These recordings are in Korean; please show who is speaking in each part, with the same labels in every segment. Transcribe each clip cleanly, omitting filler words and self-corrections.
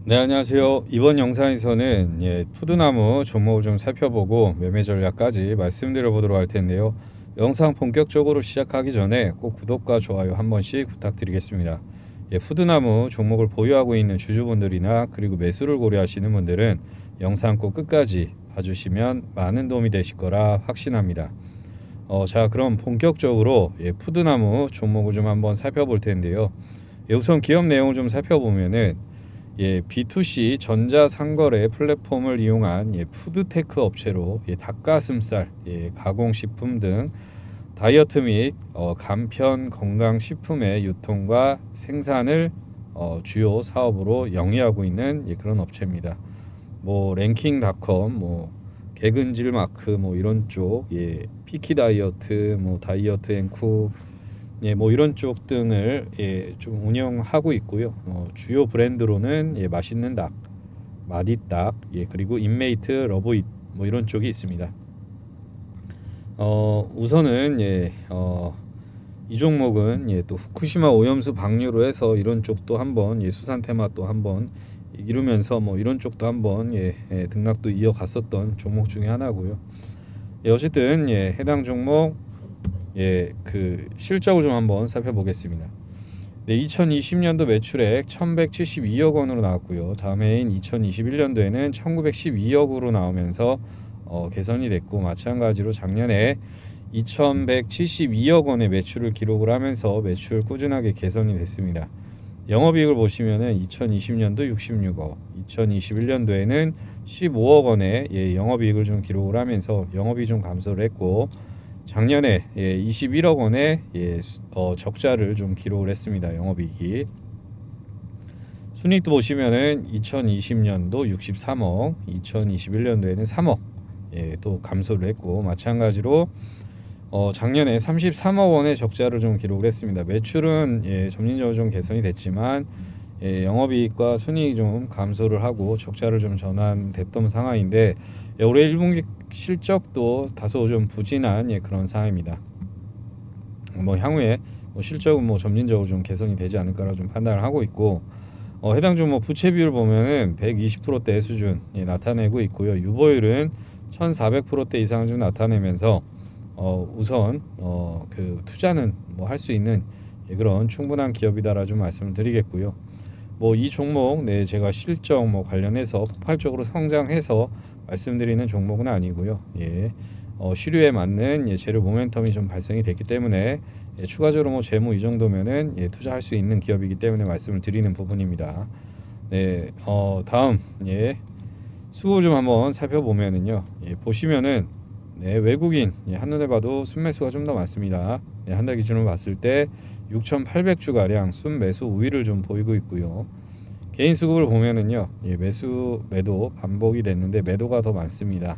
Speaker 1: 네, 안녕하세요. 이번 영상에서는 푸드나무 종목을 좀 살펴보고 매매 전략까지 말씀드려 보도록 할 텐데요. 영상 본격적으로 시작하기 전에 꼭 구독과 좋아요 한 번씩 부탁드리겠습니다. 푸드나무 종목을 보유하고 있는 주주분들이나 그리고 매수를 고려하시는 분들은 영상 꼭 끝까지 봐주시면 많은 도움이 되실 거라 확신합니다. 자, 그럼 본격적으로 푸드나무 종목을 좀 한번 살펴볼 텐데요. 우선 기업 내용을 좀 살펴보면은 B2C 전자상거래 플랫폼을 이용한 푸드테크 업체로 닭가슴살, 가공식품 등 다이어트 및 간편 건강식품의 유통과 생산을 주요 사업으로 영위하고 있는 그런 업체입니다. 뭐 랭킹닷컴, 뭐 개근질 마크, 뭐 이런 쪽, 피키 다이어트, 뭐 다이어트 앤쿡, 뭐 이런 쪽 등을 좀 운영하고 있고요. 주요 브랜드로는 맛있는 닭, 마디닭, 그리고 인메이트, 러브잇 뭐 이런 쪽이 있습니다. 우선은 이 종목은 또 후쿠시마 오염수 방류로 해서 이런 쪽도 한번 수산 테마 또 한번 이루면서 뭐 이런 쪽도 한번 등락도 이어갔었던 종목 중에 하나고요. 어쨌든 해당 종목 그 실적을 좀 한번 살펴보겠습니다. 네, 2020년도 매출액 1172억 원으로 나왔고요. 다음 해인 2021년도에는 1912억으로 나오면서 개선이 됐고, 마찬가지로 작년에 2172억 원의 매출을 기록을 하면서 매출 꾸준하게 개선이 됐습니다. 영업이익을 보시면은 2020년도 66억, 2021년도에는 15억 원의 영업이익을 좀 기록을 하면서 영업이 좀 감소를 했고, 작년에 21억 원의 적자를 좀 기록을 했습니다. 영업이익이. 순이익도 보시면은 2020년도 63억, 2021년도에는 3억 또 감소를 했고, 마찬가지로 작년에 33억 원의 적자를 좀 기록을 했습니다. 매출은 점진적으로 좀 개선이 됐지만 영업이익과 순이익이 좀 감소를 하고 적자를 좀 전환됐던 상황인데, 올해 1분기 실적도 다소 좀 부진한 그런 상황입니다. 뭐 향후에 실적은 뭐 점진적으로 좀 개선이 되지 않을까라 좀 판단을 하고 있고, 해당 종목 부채 비율 보면은 120%대 수준 나타내고 있고요. 유보율은 1,400%대 이상을 좀 나타내면서 우선 그 투자는 뭐 할 수 있는 그런 충분한 기업이다라 좀 말씀을 드리겠고요. 뭐 이 종목 제가 실적 뭐 관련해서 폭발적으로 성장해서 말씀드리는 종목은 아니고요. 시류에 맞는 재료 모멘텀이 좀 발생이 됐기 때문에 추가적으로 뭐 재무 이 정도면은 투자할 수 있는 기업이기 때문에 말씀을 드리는 부분입니다. 네, 다음 수급 좀 한번 살펴보면은요. 보시면은 외국인 한눈에 봐도 순매수가 좀 더 많습니다. 한 달 기준으로 봤을 때 6,800주 가량 순매수 우위를 좀 보이고 있고요. 개인 수급을 보면은요, 매수 매도 반복이 됐는데 매도가 더 많습니다.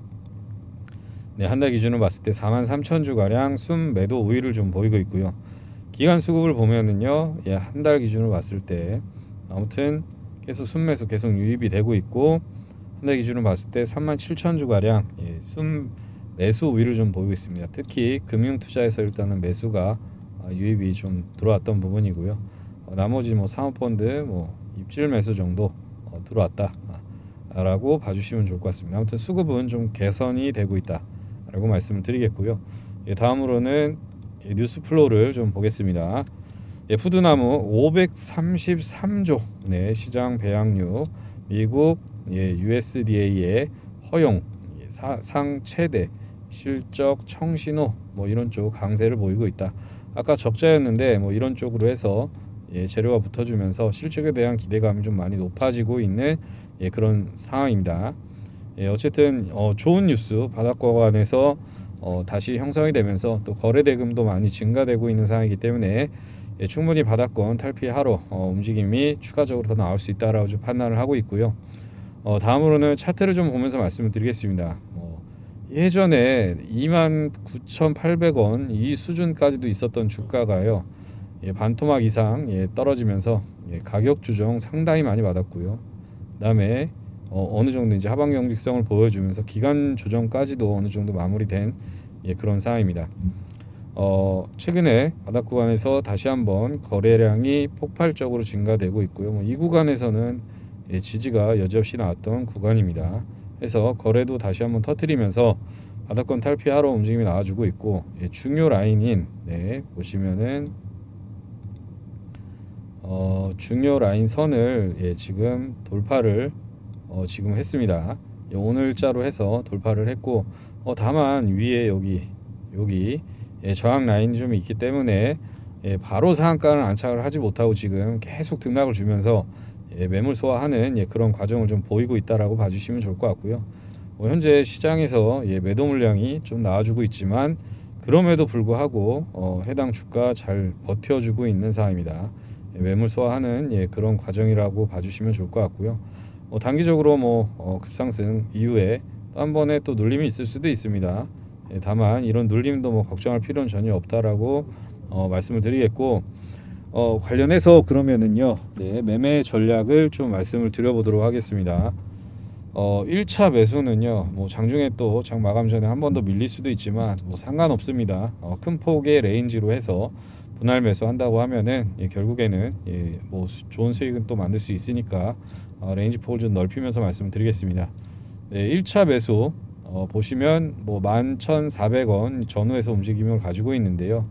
Speaker 1: 한 달 기준으로 봤을 때 43,000주 가량 순매도 우위를 좀 보이고 있고요. 기간 수급을 보면은요, 한 달 기준으로 봤을 때 아무튼 계속 순매수 계속 유입이 되고 있고, 한 달 기준으로 봤을 때 37,000주 가량 순매수 우위를 좀 보이고 있습니다. 특히 금융투자에서 일단은 매수가 유입이 좀 들어왔던 부분이고요. 나머지 뭐 사모펀드 뭐 입질 매수 정도 들어왔다라고 봐주시면 좋을 것 같습니다. 아무튼 수급은 좀 개선이 되고 있다라고 말씀을 드리겠고요. 다음으로는 뉴스플로우를 좀 보겠습니다. 푸드나무 533조 시장 배양류 미국 USDA의 허용 상 최대 실적 청신호 뭐 이런 쪽 강세를 보이고 있다. 아까 적자였는데 뭐 이런 쪽으로 해서 재료가 붙어주면서 실적에 대한 기대감이 좀 많이 높아지고 있는 그런 상황입니다. 어쨌든 좋은 뉴스 바닥과 관해서 다시 형성이 되면서 또 거래 대금도 많이 증가되고 있는 상황이기 때문에 충분히 바닥권 탈피하러 움직임이 추가적으로 더 나올 수 있다라고 좀 판단을 하고 있고요. 다음으로는 차트를 좀 보면서 말씀을 드리겠습니다. 예전에 29,800원 이 수준까지도 있었던 주가가요. 반토막 이상 떨어지면서 가격 조정 상당히 많이 받았고요. 그다음에 어느 정도 이제 하방 경직성을 보여주면서 기간 조정까지도 어느 정도 마무리된 그런 상황입니다. 최근에 바닥 구간에서 다시 한번 거래량이 폭발적으로 증가되고 있고요. 이 구간에서는 지지가 여지없이 나왔던 구간입니다. 해서 거래도 다시 한번 터뜨리면서 바닥권 탈피하러 움직임이 나와주고 있고, 중요 라인인 보시면은 중요 라인 선을 지금 돌파를 지금 했습니다. 오늘자로 해서 돌파를 했고, 다만 위에 여기 저항 라인이 좀 있기 때문에 바로 상한가는 안착을 하지 못하고 지금 계속 등락을 주면서 매물 소화하는 그런 과정을 좀 보이고 있다라고 봐주시면 좋을 것 같고요. 현재 시장에서 매도 물량이 좀 나와주고 있지만 그럼에도 불구하고 해당 주가 잘 버텨주고 있는 상황입니다. 매물 소화하는 그런 과정이라고 봐주시면 좋을 것 같고요. 단기적으로 급상승 이후에 또 한 번에 또 눌림이 있을 수도 있습니다. 다만 이런 눌림도 걱정할 필요는 전혀 없다라고 말씀을 드리겠고, 관련해서 그러면은요, 매매 전략을 좀 말씀을 드려보도록 하겠습니다. 1차 매수는요, 장중에 또 장 마감 전에 한 번 더 밀릴 수도 있지만 상관없습니다. 큰 폭의 레인지로 해서 분할 매수한다고 하면은 결국에는 좋은 수익은 또 만들 수 있으니까 레인지 폭을 좀 넓히면서 말씀드리겠습니다. 1차 매수 보시면 11,400원 전후에서 움직임을 가지고 있는데요.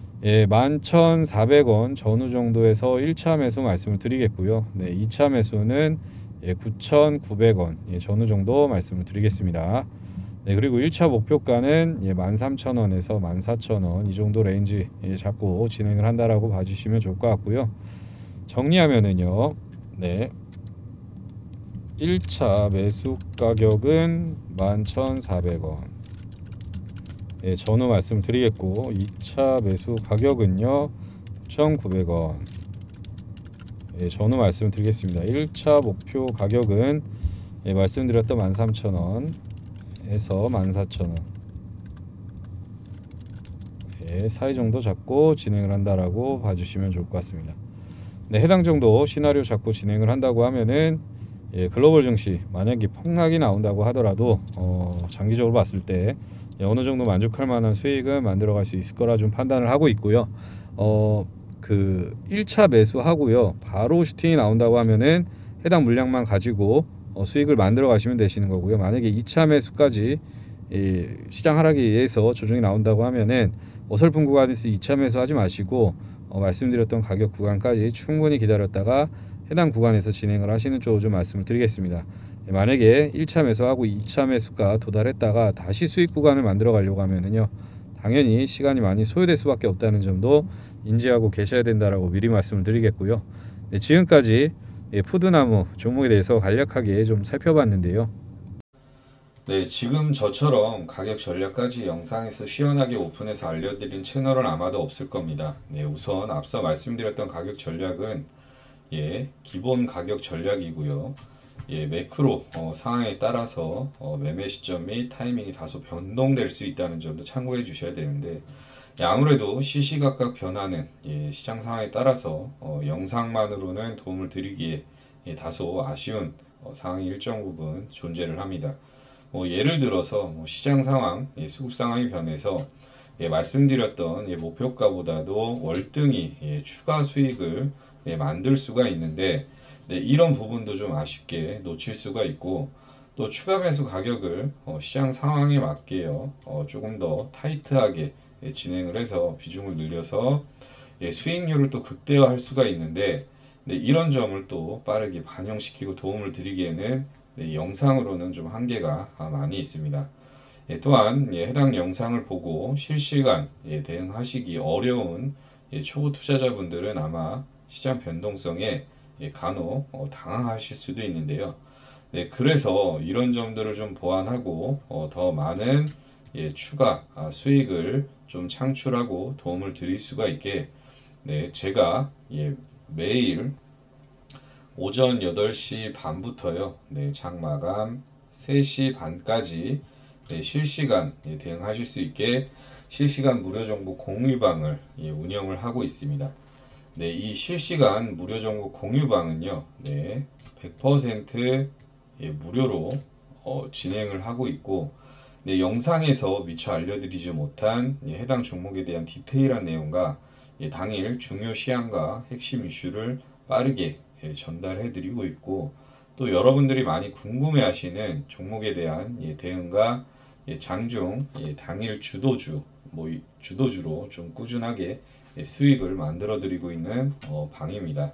Speaker 1: 11,400원 전후 정도에서 1차 매수 말씀을 드리겠고요. 2차 매수는 9,900원 전후 정도 말씀을 드리겠습니다. 그리고 1차 목표가는 13,000원에서 14,000원 이 정도 레인지 잡고 진행을 한다라고 봐주시면 좋을 것 같고요. 정리하면은요, 1차 매수 가격은 11,400원 전후 말씀드리겠고, 2차 매수 가격은요 9,900원 전후 말씀드리겠습니다. 1차 목표 가격은 말씀드렸던 13,000원 에서 14,000원 사이 정도 잡고 진행을 한다라고 봐주시면 좋을 것 같습니다. 해당 정도 시나리오 잡고 진행을 한다고 하면은 글로벌 증시 만약에 폭락이 나온다고 하더라도 장기적으로 봤을 때 어느 정도 만족할 만한 수익은 만들어갈 수 있을 거라 좀 판단을 하고 있고요. 그 1차 매수하고요, 바로 슈팅이 나온다고 하면은 해당 물량만 가지고 수익을 만들어 가시면 되시는 거고요. 만약에 2차 매수까지 시장 하락에 의해서 조정이 나온다고 하면은 어설픈 구간에서 2차 매수하지 마시고 말씀드렸던 가격 구간까지 충분히 기다렸다가 해당 구간에서 진행을 하시는 쪽으로 좀 말씀을 드리겠습니다. 만약에 1차 매수하고 2차 매수가 도달했다가 다시 수익 구간을 만들어 가려고 하면은요, 당연히 시간이 많이 소요될 수밖에 없다는 점도 인지하고 계셔야 된다라고 미리 말씀을 드리겠고요. 지금까지 푸드나무 종목에 대해서 간략하게 좀 살펴봤는데요. 지금 저처럼 가격 전략까지 영상에서 시원하게 오픈해서 알려드린 채널은 아마도 없을 겁니다. 우선 앞서 말씀드렸던 가격 전략은 기본 가격 전략이고요. 매크로 상황에 따라서 매매 시점 및 타이밍이 다소 변동될 수 있다는 점도 참고해 주셔야 되는데, 아무래도 시시각각 변하는 시장 상황에 따라서 영상만으로는 도움을 드리기에 다소 아쉬운 상황이 일정 부분 존재를 합니다. 예를 들어서 시장 상황, 수급 상황이 변해서 말씀드렸던 목표가보다도 월등히 추가 수익을 만들 수가 있는데, 이런 부분도 좀 아쉽게 놓칠 수가 있고, 또 추가 매수 가격을 시장 상황에 맞게요, 조금 더 타이트하게 진행을 해서 비중을 늘려서 수익률을 또 극대화할 수가 있는데, 이런 점을 또 빠르게 반영시키고 도움을 드리기에는 영상으로는 좀 한계가 많이 있습니다. 또한 해당 영상을 보고 실시간 대응하시기 어려운 초보 투자자분들은 아마 시장 변동성에 간혹 당황하실 수도 있는데요. 그래서 이런 점들을 좀 보완하고 더 많은 추가 수익을 좀 창출하고 도움을 드릴 수가 있게 제가 매일 오전 8시 반부터요, 장 마감 3시 반까지 실시간 대응하실 수 있게 실시간 무료 정보 공유방을 운영을 하고 있습니다. 이 실시간 무료 정보 공유방은요, 100% 무료로 진행을 하고 있고, 영상에서 미처 알려드리지 못한 해당 종목에 대한 디테일한 내용과 당일 중요 시황과 핵심 이슈를 빠르게 전달해 드리고 있고, 또 여러분들이 많이 궁금해하시는 종목에 대한 대응과 장중 당일 주도주 주도주로 좀 꾸준하게 수익을 만들어 드리고 있는 방입니다.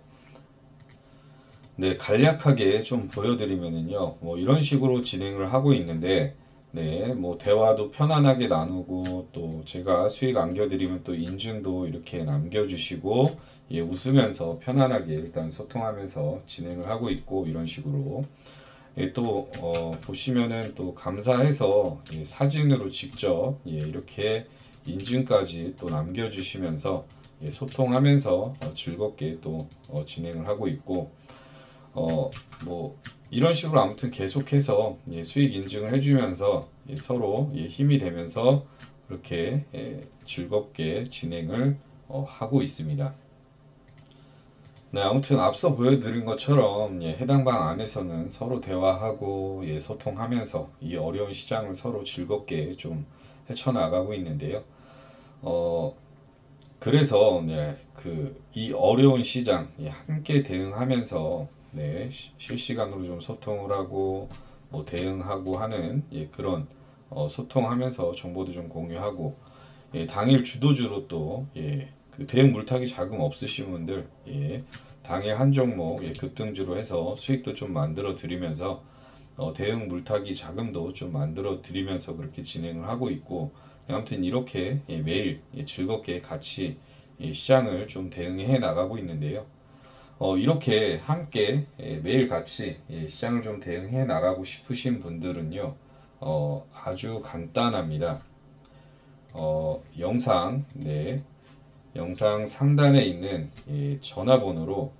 Speaker 1: 네, 간략하게 좀 보여드리면은요, 이런 식으로 진행을 하고 있는데, 네, 대화도 편안하게 나누고, 또 제가 수익 안겨드리면 또 인증도 이렇게 남겨주시고, 웃으면서 편안하게 일단 소통하면서 진행을 하고 있고, 이런 식으로. 또, 보시면은 또 감사해서 사진으로 직접, 이렇게 인증까지 또 남겨주시면서, 소통하면서 즐겁게 또 진행을 하고 있고, 이런 식으로 아무튼 계속해서 수익 인증을 해주면서 서로 힘이 되면서 그렇게 즐겁게 진행을 하고 있습니다. 네, 아무튼 앞서 보여드린 것처럼 해당 방 안에서는 서로 대화하고 소통하면서 이 어려운 시장을 서로 즐겁게 좀 헤쳐나가고 있는데요. 그래서 이 어려운 시장 함께 대응하면서 실시간으로 좀 소통을 하고 대응하고 하는 그런 소통하면서 정보도 좀 공유하고 당일 주도주로 또 그 대응 물타기 자금 없으신 분들 당일 한 종목 급등주로 해서 수익도 좀 만들어 드리면서 대응 물타기 자금도 좀 만들어 드리면서 그렇게 진행을 하고 있고 아무튼 이렇게 매일 즐겁게 같이 시장을 좀 대응해 나가고 있는데요. 이렇게 함께 매일 같이 시장을 좀 대응해 나가고 싶으신 분들은요, 아주 간단합니다. 영상 상단에 있는 전화번호로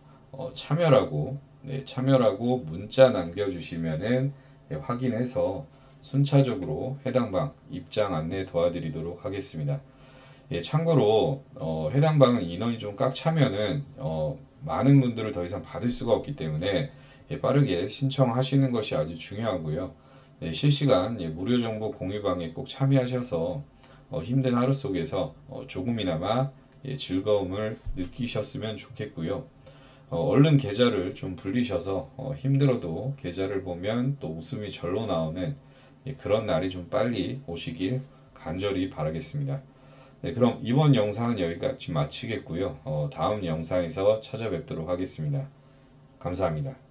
Speaker 1: 참여라고 문자 남겨주시면은 확인해서 순차적으로 해당 방 입장 안내 도와드리도록 하겠습니다. 참고로 해당 방은 인원이 좀 꽉 차면은 많은 분들을 더 이상 받을 수가 없기 때문에 빠르게 신청하시는 것이 아주 중요하고요. 실시간 무료 정보 공유방에 꼭 참여하셔서 힘든 하루 속에서 조금이나마 즐거움을 느끼셨으면 좋겠고요. 얼른 계좌를 좀 불리셔서 힘들어도 계좌를 보면 또 웃음이 절로 나오는 그런 날이 좀 빨리 오시길 간절히 바라겠습니다. 네, 그럼 이번 영상은 여기까지 마치겠고요. 다음 영상에서 찾아뵙도록 하겠습니다. 감사합니다.